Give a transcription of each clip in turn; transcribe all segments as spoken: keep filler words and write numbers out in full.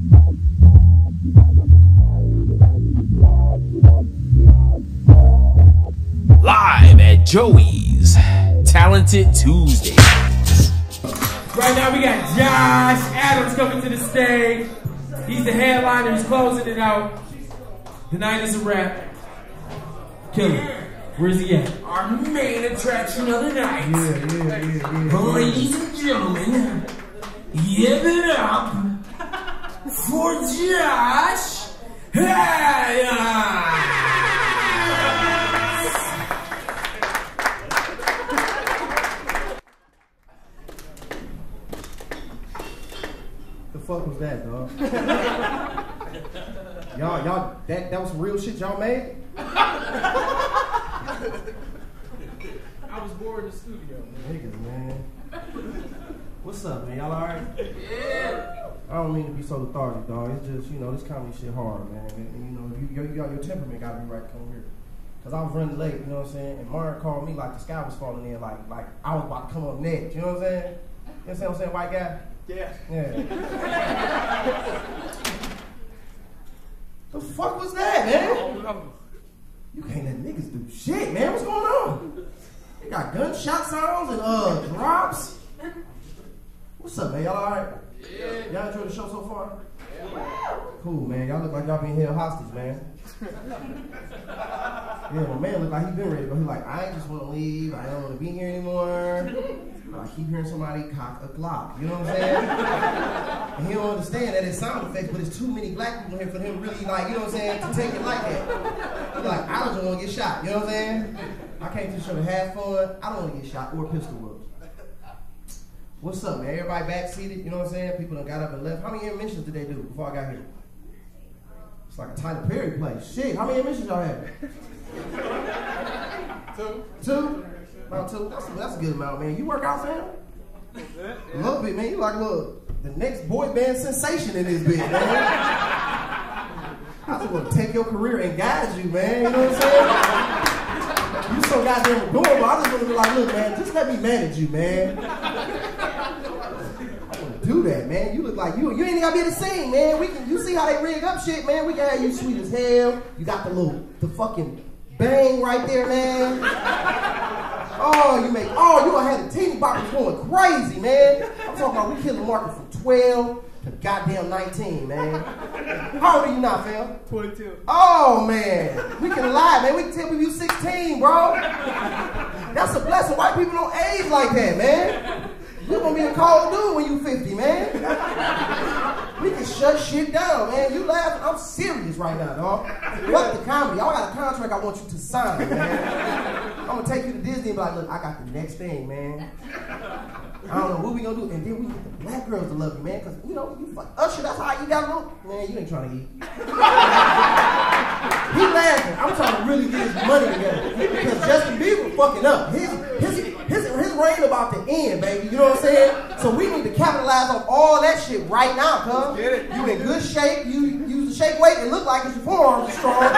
Live at Joey's Talented Tuesday. Right now we got Josh Adams coming to the stage. He's the headliner, he's closing it out. The night is a wrap. Killer. Where's he at? Our main attraction of the night. Yeah, yeah, yeah, yeah. Ladies and gentlemen, give it up for Josh Adams. The fuck was that, dog? y'all, y'all, that, that was some real shit y'all made? I was bored in the studio, man. Niggas, man. What's up, man? Y'all alright? Yeah. I don't mean to be so lethargic, dog. It's just, you know, this comedy shit hard, man. And, and you know, you, you, you got your temperament gotta be right to come here. Cause I was running late, you know what I'm saying? And Martin called me like the sky was falling in, like like I was about to come up next. You know what I'm saying? You know what I'm saying, white guy? Yeah. Yeah. The fuck was that, man? You can't let niggas do shit, man. What's going on? They got gunshot sounds and uh drops. What's up, man? Y'all alright? Yeah. Y'all enjoy the show so far? Yeah. Cool, man. Y'all look like y'all being held hostage, man. Yeah, my man look like he been ready to go. He like, I just want to leave. I don't want to be here anymore. I keep hearing somebody cock a Glock. You know what I'm saying? And he don't understand that it's sound effects, but it's too many black people here for him really, like, you know what I'm saying, to take it like that. He's like, I don't just want to get shot. You know what I'm saying? I came to the show to have fun. I don't want to get shot or pistol whipped. What's up, man? Everybody back seated? You know what I'm saying? People done got up and left. How many intermissions did they do before I got here? It's like a Tyler Perry play. Shit, how many intermissions y'all had? Two. Two? About two? That's a, that's a good amount, man. You work out, fam? A little bit, man. You like, look, the next boy band sensation in this bitch, man. I just want to take your career and guide you, man. You know what I'm saying? You so goddamn adorable. I just want to be like, look, man, just let me manage you, man. Do that, man. You look like you. You ain't even gotta be the same, man. We can. You see how they rig up shit, man. We can have you sweet as hell. You got the little, the fucking bang right there, man. Oh, you make. Oh, you gonna have the teeny boppers going crazy, man. I'm talking about we kill the market from twelve to goddamn nineteen, man. How old are you now, fam? twenty-two. Oh man, we can lie, man. We can tell people you sixteen, bro. That's a blessing. White people don't age like that, man. You're gonna be a cold dude when you fifty, man. We can shut shit down, man. You laughing? I'm serious right now, dog. Fuck the comedy. I got a contract I want you to sign, man. I'm gonna take you to Disney and be like, look, I got the next thing, man. I don't know what we gonna do, and then we get the black girls to love you, man, because, you know, you fuck Usher, that's how you got to look. Man, you ain't trying to eat. He laughing. I'm trying to really get his money together, because Justin Bieber fucking up. His, his, his, his reign about to end, baby, you know what I'm saying? So we need to capitalize on all that shit right now, cuz. You in good shape, you use the shake weight, it look like it's your forearms are strong.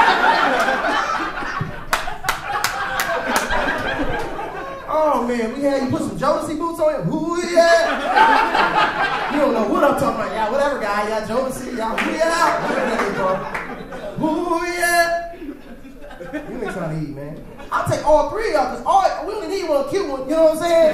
Oh man, we had you put some Jodeci boots on it. Who yeah? You don't know what I'm talking about, y'all. Whatever, guy, y'all Jodeci, y'all who yeah? Who yeah? You ain't trying to eat, man. I'll take all three of y'all, because all we only need one cute one. You know what I'm saying?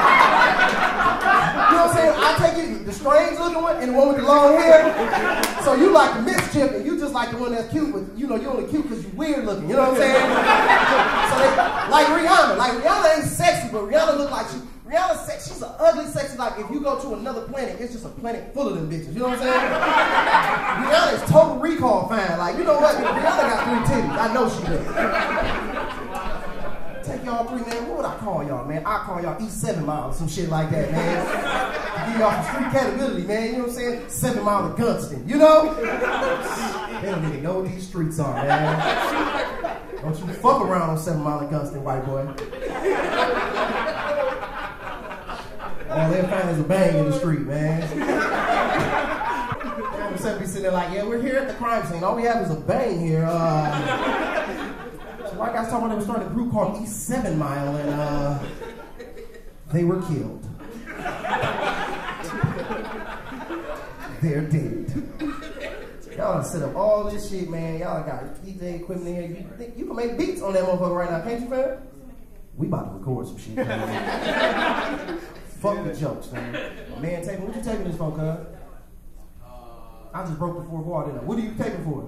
You know what I'm saying? I take you the strange looking one and the one with the long hair. So you like the mischief, and you just like the one that's cute, but you know you only cute because you weird looking. You know what I'm saying? So they, like Rihanna, like Rihanna ain't sexy, but Rihanna look like she. Rihanna's sexy. She's an ugly sexy. Like if you go to another planet, it's just a planet full of them bitches. You know what I'm saying? Rihanna is total recall fine. Like you know what? Rihanna got three titties. I know she did. Take y'all three, man. What would I call y'all, man? I call y'all E seven Mile or some shit like that, man. Give y'all some street credibility, man. You know what I'm saying? Seven Mile of Gunston. You know? They don't even know what these streets are, man. Don't you fuck around on Seven Mile of Gunston, white boy. All they'll find is a bang in the street, man. Some be sitting there like, yeah, we're here at the crime scene. All we have is a bang here. Uh, so white guys talking about they were starting a group called E seven Mile, and uh, they were killed. they're dead. Y'all done set up all this shit, man. Y'all got D J equipment in here. You think you can make beats on that motherfucker right now, can't you, fam? We about to record some shit, man. Fuck the jokes, man. Man, taking what you taking this for, cuz? I just broke the fourth wall, didn't I? What are you taking for?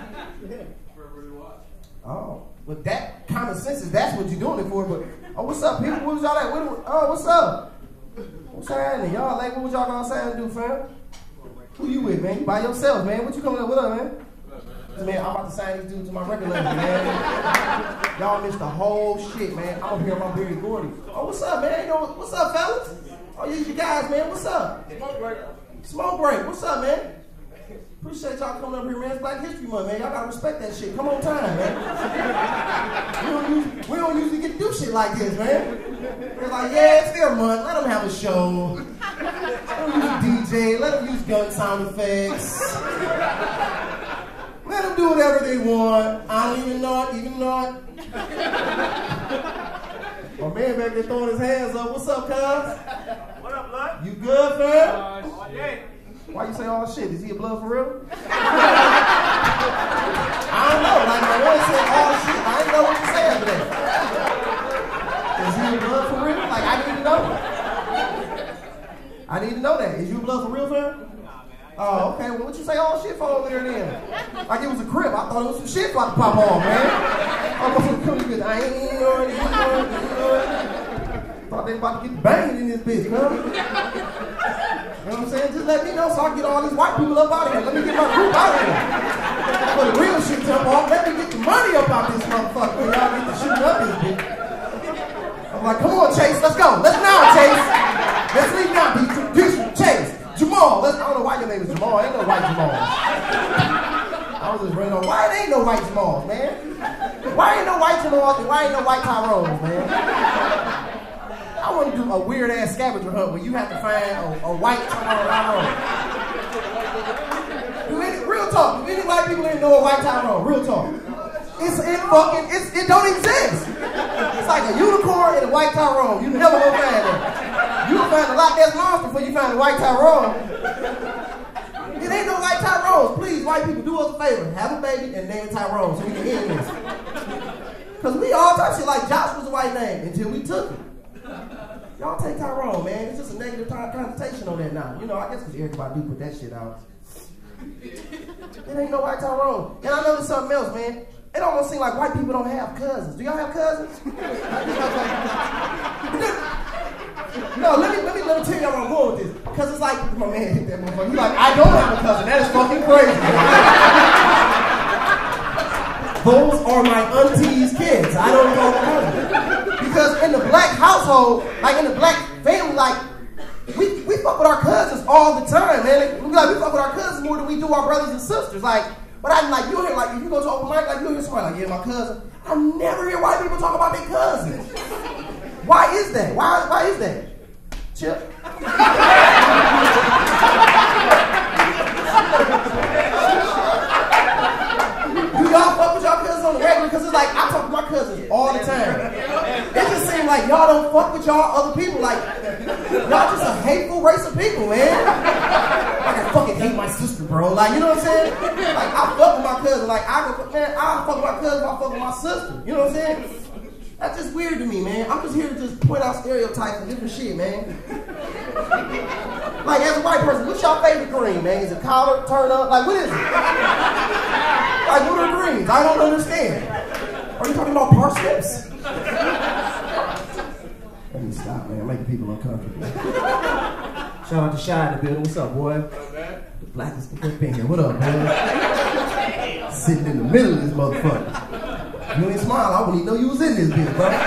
Oh, well, that common sense is that's what you're doing it for. But oh, what's up, people? What was y'all like? What, oh, what's up? What's happening? Y'all like what was y'all gonna say and do, fam? Who you with, man? You by yourself, man. What you coming up with, up, man? Man, I'm about to sign these dudes to my record label, man. Y'all missed the whole shit, man. I'm up here about Berry Gordy. Oh, what's up, man? You know, what's up, fellas? Oh, you guys, man. What's up? Smoke break. Smoke break. What's up, man? Appreciate y'all coming up here, man. It's Black History Month, man. Y'all gotta respect that shit. Come on time, man. we, don't usually, we don't usually get to do shit like this, man. They're like, yeah, it's their month. Let them have a show. Let them use a D J. Let them use gun sound effects. Let them do whatever they want. I don't even know it, even know it. My man back there throwing his hands up. What's up, cuz? What up, blood? You good, fam? Uh, all day. Why you say all shit? Is he a blood for real? I don't know. Like, my boy said all shit. I didn't know what to say after that. Is he a blood for real? Like, I need to know. I need to know that. Is you a blood for real, fam? Oh, okay. Well, what you say all shit for over there then? Like it was a crib. I thought it was some shit about to pop off, man. I'm gonna come good. I ain't even know it. Thought they about to get banged in this bitch, man. You know what I'm saying? Just let me know so I can get all these white people up out of here. Let me get my group out of here. For the real shit jump off, let me get the money up out this motherfucker. Y'all get to shooting up this bitch. I'm like, come on, Chase, let's go. Let's now, Chase. Let's leave now, Beach. Chase. Jamal, let's, I don't know why your name is Jamal. Ain't no white Jamal. I was just running on. Why it ain't no white Jamals, man? Why ain't no white Jamals and why ain't no white Tyrones, man? I want to do a weird ass scavenger hunt where you have to find a, a white Tyrone. Do any, real talk. Do any white people even know a white Tyrone? Real talk. It's it fucking it's, it don't exist. It's like a unicorn and a white Tyrone. You never gonna find that. You will find a Loch Ness monster before you find a white Tyrone. It ain't no white Tyrones. Please, white people, do us a favor. Have a baby and name it Tyrone so we can end this. Because we all type shit like Josh was a white name until we took it. Y'all take Tyrone, man. It's just a negative connotation on that now. You know, I guess because Erykah Badu put that shit out. It ain't no white Tyrone. And I noticed something else, man. It almost seems like white people don't have cousins. Do y'all have cousins? No, let me let me let me tell y'all where I'm going with this. Cause it's like my man hit that motherfucker. He's like, I don't have a cousin. That is fucking crazy. Those are my auntie's kids. I don't know cousins. Because in the black household, like in the black family, like we we fuck with our cousins all the time, man. We like we fuck with our cousins more than we do our brothers and sisters. Like, but I like you hear like if you go to open mic, like you hear somebody like, yeah, my cousin. I never hear white people talk about their cousins. Why is that? Why why is that? Chip. Do y'all fuck with y'all cousins on the regular? Because it's like I talk to my cousins all the time. It just seems like y'all don't fuck with y'all other people. Like y'all just a hateful race of people, man. Like I fucking hate my sister, bro. Like you know what I'm saying? Like I fuck with my cousin. Like I go, man, I fuck with my cousin. I fuck with my sister. You know what I'm saying? That's just weird to me, man. I'm just here to just point out stereotypes and different shit, man. Like, as a white person, what's your favorite green, man? Is it collard, turn up? Like, what is it? Like, what are greens? I don't understand. Are you talking about parsnips? Let me stop, man. I'm making people uncomfortable. Shout out to Shy in the building. What's up, boy? The blackest thing here. What up, man? Sitting in the middle of this motherfucker. You ain't smile, I wouldn't even know you was in this bitch, bro.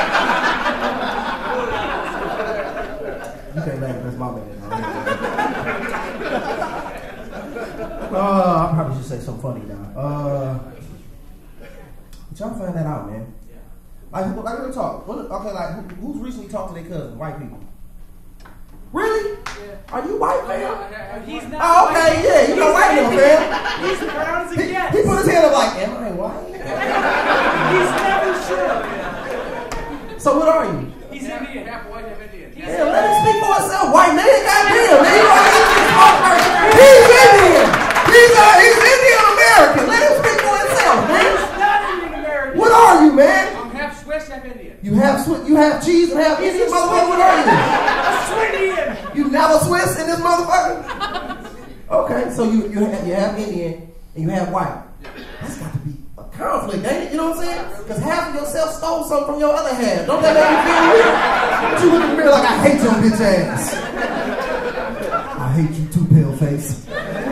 You can't laugh, that's my bad. Uh, I probably should say something funny now. Uh, but y'all find that out, man. Like, like real talk. Okay, like, who, who's recently talked to their cousin? White people. Really? Yeah. Are you white, fam? He's not. Oh, okay, white. Yeah, you know white now, fam. He's brown as a he, cat. He put his hand up like, am I white? He's never sure. So what are you? He's Indian. Half white, half Indian. Damn, let him speak for himself. White man, goddamn, man. You already get this smoke first. He's Indian. motherfucker? Okay, so you you have, you have Indian and you have white. That's got to be a conflict, ain't it? You know what I'm saying? Because half of yourself stole something from your other half. Don't that make you feel weird? But you look in the mirror like, I hate your bitch ass. I hate you too, pale face.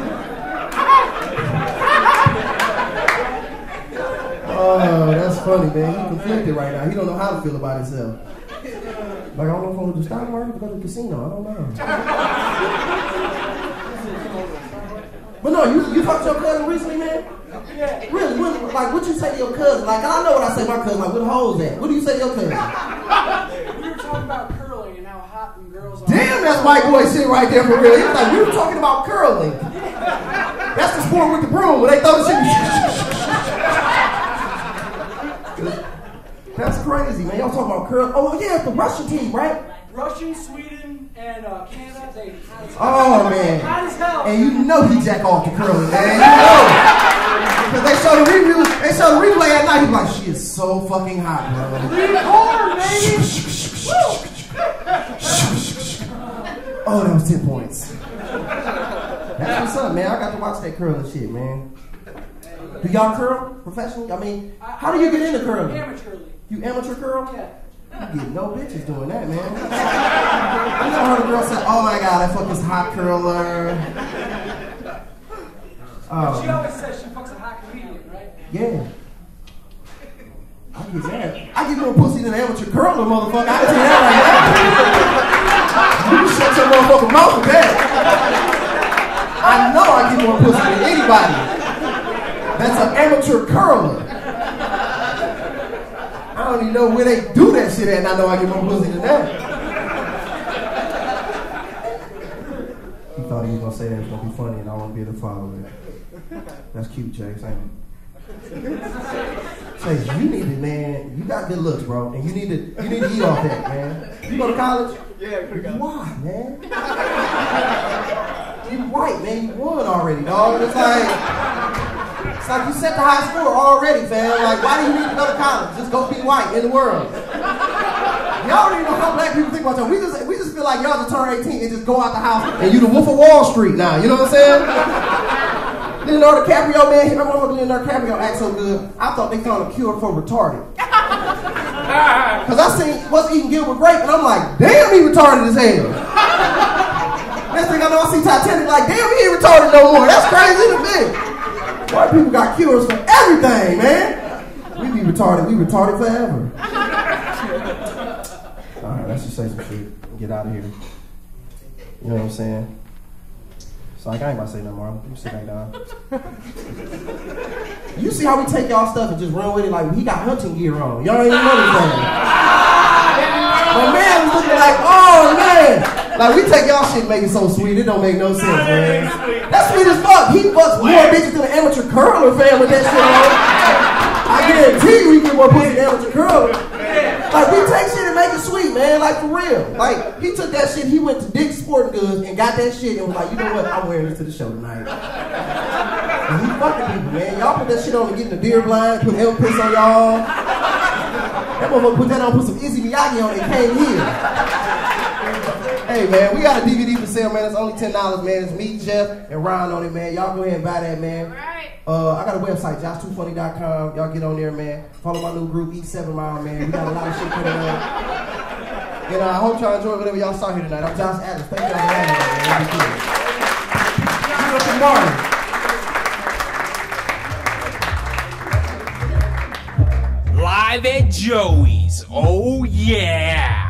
Oh, that's funny, man. He's conflicted right now. He don't know how to feel about himself. Like, I don't know if I'm going to the stock market or go to the casino. I don't know. But no, you you talked to your cousin recently, man? Yeah. Really? What, like, what you say to your cousin? Like, I know what I say to my cousin. Like, where the hoes at? What do you say to your cousin? We were talking about curling and how hot them girls are. Damn, that's white boy shit right there for real. He was like, we were talking about curling. That's the sport with the broom where they throw the shit. That's crazy, man. Y'all talking about curling? Oh, yeah, it's the Russian team, right? Russian, Sweden, and uh, Canada, they hot as hell. Oh, man. Hot as hell. And you know he jack off the curling, man. You know. Because they show the review, they show the replay at night. He's like, she is so fucking hot, bro. Record, baby. Oh, that was ten points. That's what's up, man. I got to watch that curling shit, man. Do y'all curl professionally? I mean, how do you get into curling? Amateurly. You amateur curl? Yeah. You get no bitches doing that, man. I never heard a girl say, oh my god, I fuck this hot curler. Oh. She always says she fucks a hot comedian, right? Yeah. I get that. I get more pussy than an amateur curler, motherfucker. I can tell you that right now. You can shut your motherfucking mouth with that. I know I get more pussy than anybody. That's an amateur curler. I don't even know where they do that shit at, and I know I get more pussy than that. He thought he was gonna say that was gonna be funny, and I won't be able to follow it. That's cute, Chase, ain't it? Chase, you need to, man. You got good looks, bro, and you need to, you need to eat off that, man. You go to college? Yeah, we got Why, man? You white, man. You won already, dog. It's like. It's like you set the high score already, fam. Like, why do you need to go to college? Just go be white in the world. Y'all don't even know how black people think about that. We just we just feel like y'all just turn eighteen and just go out the house and you the Wolf of Wall Street now. You know what I'm saying? Leonardo DiCaprio, man, my motherfucker Leonardo DiCaprio act so good. I thought they found a cure for retarded. Cause I seen what's eating Gilbert Grape and I'm like, damn, he retarded as hell. Next thing I know, I see Titanic like, damn, he ain't retarded no more. That's crazy to me. White people got cures for everything, man. We be retarded. We retarded forever. All right, let's just say some shit and get out of here. You know what I'm saying? So like, I ain't about to say no more. You sit back down. You see how we take y'all stuff and just run with it like he got hunting gear on. Y'all ain't even notice that. My man was looking like, oh man. Like, we take y'all shit and make it so sweet, it don't make no sense, man. That's sweet as fuck. He fucks more bitches than an amateur curler fan with that shit on. I guarantee you we get more pussy than an amateur curler. Like, we take shit and make it sweet, man, like for real. Like, he took that shit, he went to Dick's Sporting Goods and got that shit and was like, you know what, I'm wearing this to the show tonight. And he fucking people, man. Y'all put that shit on and get in the deer blind, put Elvis piss on y'all. That motherfucker put that on, put some Izzy Miyagi on and came here. Hey, man, we got a D V D for sale, man. It's only ten dollars, man. It's me, Jeff, and Ryan on it, man. Y'all go ahead and buy that, man. Right. Uh, I got a website, josh too funny dot com. Y'all get on there, man. Follow my new group, Eat seven mile, man. We got a lot of shit coming on. And uh, I hope y'all enjoy whatever y'all saw here tonight. I'm Josh Adams. Thank y'all for having me, man. Keep up the morning. Live at Joey's. Oh, yeah.